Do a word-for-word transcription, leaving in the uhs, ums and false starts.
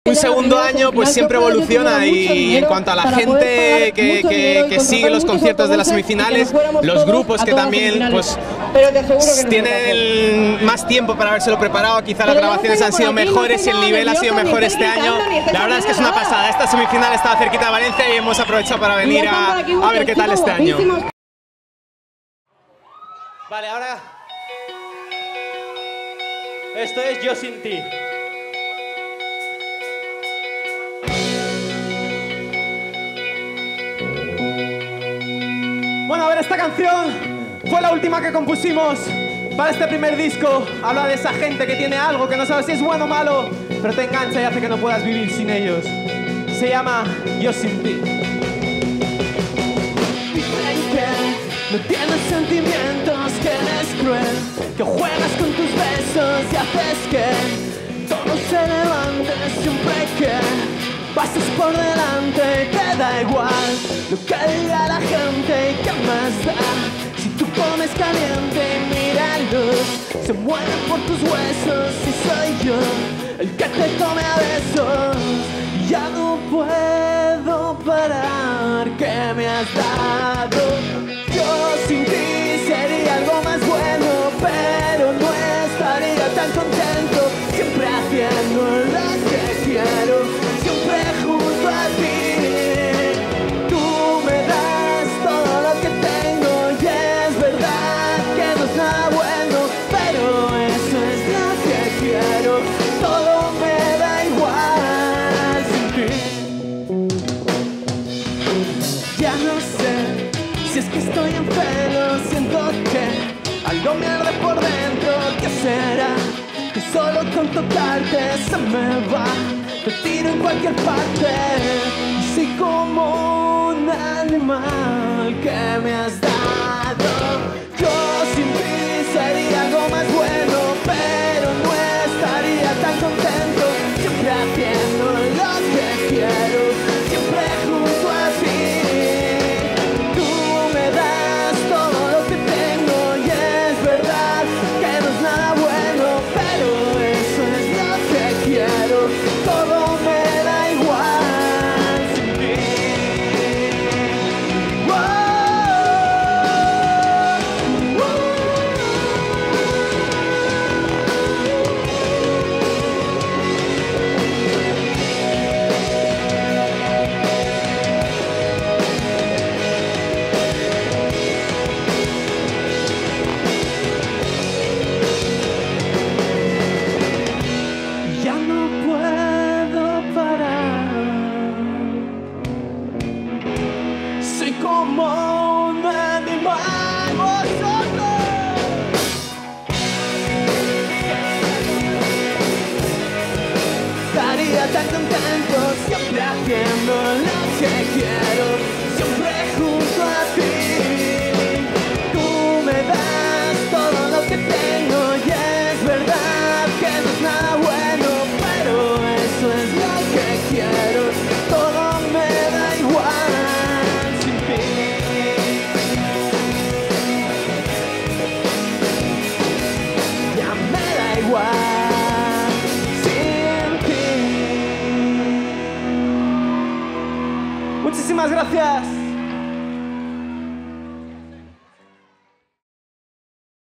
un segundo año pues siempre evoluciona y en cuanto a la gente que, que, que sigue los conciertos de las semifinales, los grupos que también pues tienen más tiempo para habérselo preparado, quizá las grabaciones han sido mejores y el nivel ha sido mejor este año. La verdad es que es una pasada, esta semifinal estaba cerquita de Valencia y hemos aprovechado para venir a, a ver qué tal este año. Vale, ahora esto es Yo Sin Ti. Bueno, a ver, esta canción fue la última que compusimos para este primer disco. Habla de esa gente que tiene algo que no sabe si es bueno o malo, pero te engancha y hace que no puedas vivir sin ellos. Se llama Yo Sin Ti. Dicen que no tienes sentimientos, que eres cruel, que juegas con tus besos y haces que todo se levante siempre que pasas por delante. Te da igual lo que diga la gente y qué más da si tú pones caliente y míralos, se mueven por tus huesos y soy yo el que te come a besos. Ya no puedo parar, ¿qué me has dado? Yo sin ti sería algo más bueno, pero no estaría tan contento, siempre haciendo lo que quiero, siempre junto a ti. Tú me das todo lo que tengo y es verdad que no es nada bueno, pero eso es lo que quiero, todo me da igual sin ti. Ya no sé si es que estoy en pelo, siento que algo me arde por dentro. ¿Qué será? Que solo con tocarte se me va, te tiro en cualquier parte. Y soy como un animal que me has dado. Yo sin ti sería algo más bueno, pero no estaría tan contento, siempre haciendo lo que quiero, siempre junto a ti. Tú me das todo lo que tengo y es verdad que no es nada bueno, pero eso es lo que quiero, todo me da igual sin ti. Wow. Ya no puedo parar, soy como un animal, vosotros. Estaría tan contento, siempre haciendo lo que quiero, siempre junto a ti. Tú me das todo lo que tengo y es verdad que no es nada bueno, pero eso es lo que quiero, todo me da igual sin ti. Ya me da igual sin ti. Muchísimas gracias.